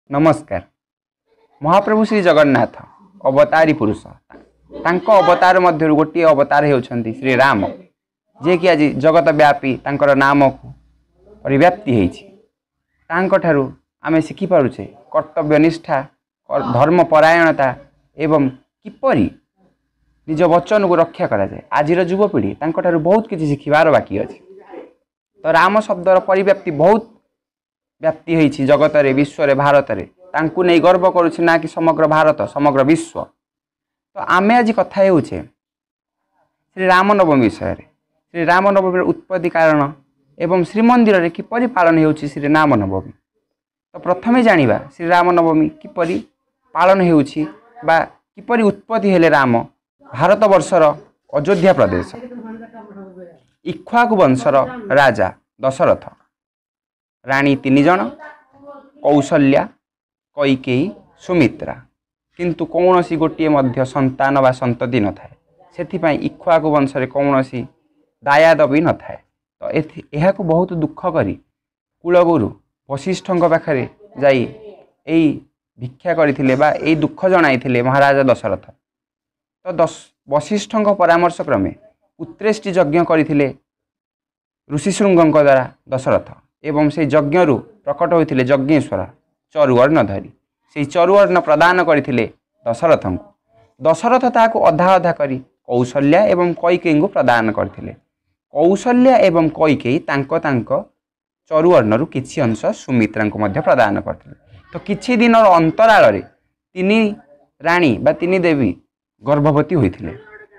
नमस्कार। महाप्रभु श्री जगन्नाथ अवतारी पुरुष तांको अवतार मध्य गोटे अवतार होउछंती श्री राम जे कि आज जगत व्यापी तांकर नाम को परिव्याप्ति होईछि। तांको ठारू आमे शिखि पारुछे कर्तव्यनिष्ठा धर्म परायणता एवं किपरि निज वचन को रक्षा करा जाए। आज युवपीढ़ी तांको ठारू बहुत किछि शिखिबार बाकी अछि। तो राम शब्दर परिव्याप्ति बहुत व्याप्ति होईछि जगत रे विश्व रे भारत रे तांकु नै गर्व करूछि ना कि समग्र भारत समग्र विश्व। तो आमे आज कथा हेउछे श्री रामनवमी विषय रे। श्री रामनवमी उत्पत्ति कारण एवं श्रीमंदिर रे किपरि पालन हेउछि श्री रामनवमी। तो प्रथमे जानिबा श्री रामनवमी किपरि पालन हेउछि बा किपरि उत्पत्ति हेले राम। भारत वर्षर अयोध्या प्रदेश इक्ष्वाकु वंशर राजा दशरथ राणी 3 जन कौशल्या कैकेयी सुमित्रा किंतु कौनसी गोटे मध्य संतान वा संतति न थाए। सेथिपाई इक्ष्वाकु वंश रे कौनसी दायाद भी न थाए। तो एहाकु बहुत दुख करी कुलगुरु वशिष्ठଙ୍କ पाखरे जाई एई भिक्षा करथिले बा एई दुख जणाइथिले महाराजा दशरथ। तो वशिष्ठଙ୍କ परामर्श क्रमे पुत्रेष्टि यज्ञ करथिले ऋषिशृंगଙ୍କ द्वारा दशरथ एवं से यज्ञ प्रकट होते यज्ञेश्वर चरुवर्ण धरी से चरुवर्ण प्रदान करथिले दशरथ को। दशरथ ताकू अधा अधा करी कौशल्या एवं कैकेयी को प्रदान करथिले। कौशल्या एवं कैकेयी तांको तांको चरुवर्ण किछि अंश सुमित्रा को मध्य प्रदान करथिले। तो किछि दिन अंतराल रे 3 रानी बा 3 देवी गर्भवती होइथिले।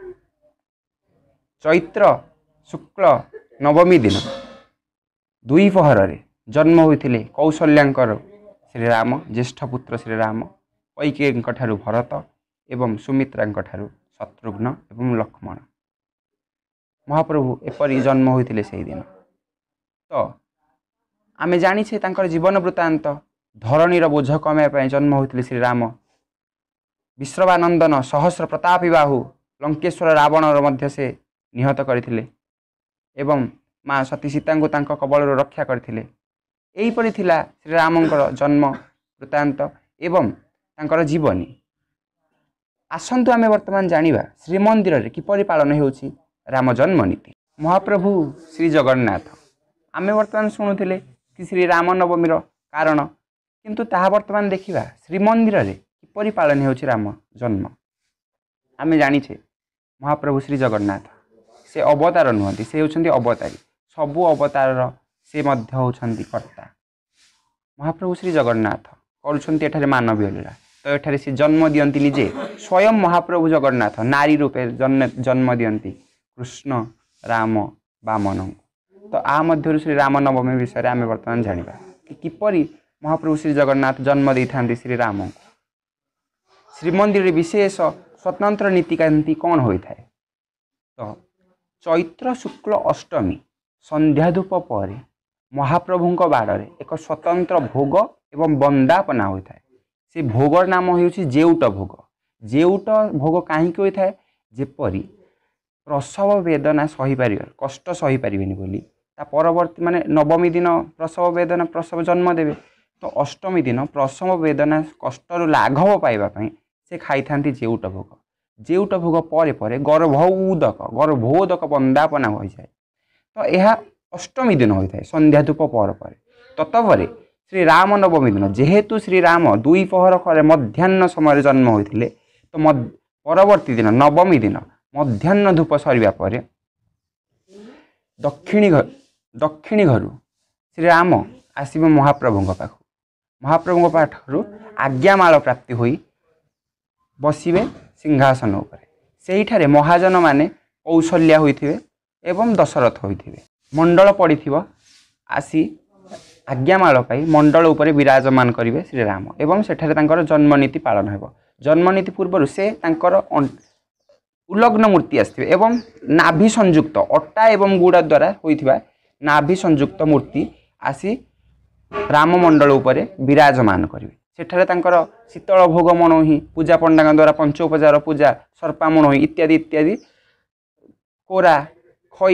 चैत्र शुक्ल नवमी दिन 2 पहर रे जन्म होइथिले कौशल्यांकर श्रीराम ज्येष्ठ पुत्र श्रीराम कैकेयी ठारू भरत एवं सुमित्रा ठारू शत्रुघ्न एवं लक्ष्मण। महाप्रभु एपरी जन्म होइथिले सेही दिन। तो आमे जानिछे तांकर जीवन वृत्तांत धरणीर बोझ कमाय पय जन्म होइथिले श्रीराम। विश्रवानंदन सहस्र प्रतापी बाहु लंकेश्वर रावणर मध्य से निहत करथिले एवं माँ सती सीता को तांको कबल रक्षा करथिले। एहीपरि थिला श्रीरामंकर जन्म वृत्तांत एवं तांकर जीवनी। आसंतु आमे वर्तमान जानिबा श्रीमंदिर रे किपरि पालन हेउछि राम जन्म नीति। महाप्रभु श्री जगन्नाथ आमे वर्तमान शुणुथिले कि श्री रामनवमीर कारण किंतु ताहा वर्तमान देखिबा श्रीमंदिर रे किपरि पालन हेउछि राम जन्म। आमे जानिछे महाप्रभु श्री जगन्नाथ से अवतार नुहंती से होउछंती अवतारी सबु अवतार से मध्य होउछंती कर्ता। महाप्रभु श्री जगन्नाथ करुछंती एठारे मानवीय लीला। तो एठारे से जन्म दियंती निजे स्वयं महाप्रभु जगन्नाथ नारी रूपे जन्म दियंती कृष्ण राम वामन। तो आ मध्य श्री रामनवमी विषय आमे वर्तमान जानिबा कि किपरि महाप्रभु श्री जगन्नाथ जन्म देइथांती श्री राम को। श्रीमंदिर विशेष स्वतंत्र नीतिकांति कौन होइथाय। तो चैत्र शुक्ल अष्टमी संध्याधूप पर महाप्रभुଙ୍କ बाड़े एक स्वतंत्र भोग एवं वंदापना होता है। से भोगर नाम होउछि जेउट भोग। जेउट भोग कहीं होता है जेपरी प्रसव वेदना सही पार कष्ट सही पारिबेनी बोली ता परवर्ती माने नवमी दिन प्रसव वेदना प्रसव जन्म देवे। तो अष्टमी दिन प्रसव वेदना कष्टर लाघव पाइबा पई से खाई थांती जेउट भोग। जेउट भोग परे परे गर्भोदक वंदापना हो जाए। तो यह अष्टमी दिन होता है संध्याधूप पर तत्पर श्री रामनवमी दिन जेहेतु श्री राम 2 पहर करे मध्याह्न समय जन्म होते। तो परवर्ती दिन नवमी दिन मध्याह्न धूप सरिबा परे दक्षिणी घर श्री राम आसिबे महाप्रभुଙ୍କ पाख। महाप्रभुଙ୍କ पाखरु आज्ञामाल प्राप्ति होई बसिबे सिंहासन उपरे। सेहिठारे महाजन माने कौशल्या होइथिबे एवं दशरथ होइथिबे। मंडल पड़िथिबो आसी आज्ञामाल पाई मंडल उपरे विराजमान करिवे श्री राम एवं सेठारे तांकर जन्मनीति पालन हेबो। जन्मनीति पूर्व से तांकर उलग्न मूर्ति आस्थिबे एवं नाभि संयुक्त अट्टा एवं गुड़ा द्वारा होइथिबा नाभि संयुक्त मूर्ति आसी राम मंडल उपरे विराजमान करिवे। सेठारे तांकर शीतल भोग मनोही पूजा पंडा द्वारा पंचोपचार पूजा सर्पा मनोही इत्यादि इत्यादि कोरा खई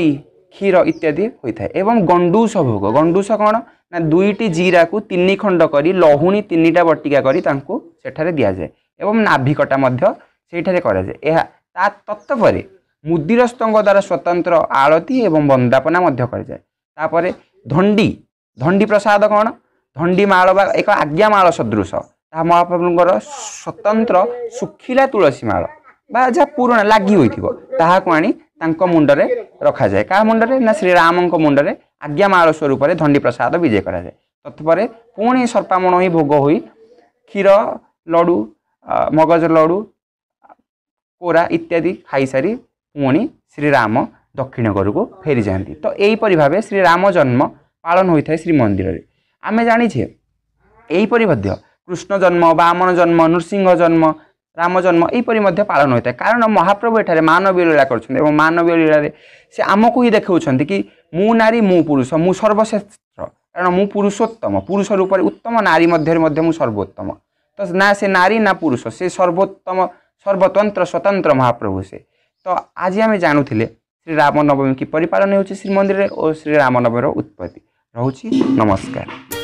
क्षीर इत्यादि होता है। एवं गंडूस भोग, गंडूस कौन ना दुईटी जीरा को 3 खंड करी लहुणी 3टा बटिका करी तांको सेठारे दिया जाए एवं नाभिकटा मध्य सेठारे करा जाए। यह ता तत्परे मुदिरस्तों द्वारा स्वतंत्र आरती एवं वंदापना मध्य कर जाए। तापरे धंडी, धंडी प्रसाद कौन धंडी माल बा एक आज्ञामाल सदृश ता महाप्रभुंकर स्वतंत्र सुखिला तुलसी माल बा जहाँ पुराना लगी होता आनी तांको मुंडरे रखा जाए। क्या मुंडरे ना श्रीराम मुंडरे आज्ञामाल स्वरूप धंडी प्रसाद विजय करा जाए। तत्पर पुणी सर्पामण ही भोग हुई क्षीर लडू मगज लडू कोरा इत्यादि खाई सारी पुणी श्रीराम दक्षिण घर को फेरी जाती। तो यहीपरि भाव श्रीराम जन्म पालन होता है श्रीमंदिर में। आमे जानिछे यहीपरि मध्य कृष्ण जन्म, वामन जन्म, नृसिंह जन्म, राम जन्म यहीपरि मध्य पालन होता है। कारण महाप्रभु एठारे मानवीय लीला करछन्ते एवं मानवीय लीला रे से आमको ही देखाउछन्ते कि मु नारी मु पुरुष मु सर्वश्रेष्ठ, कारण मु पुरुषोत्तम, पुरुष रूप उत्तम, नारी मध्य मु सर्वोत्तम। तो ना से नारी ना पुरुष, से सर्वोत्तम सर्वतंत्र स्वतंत्र महाप्रभु से। तो आज आम जानूले श्री राम नवमी किपरि पालन होछि श्रीमंदिर और श्री राम नवमीर उत्पत्ति। रहुछि नमस्कार।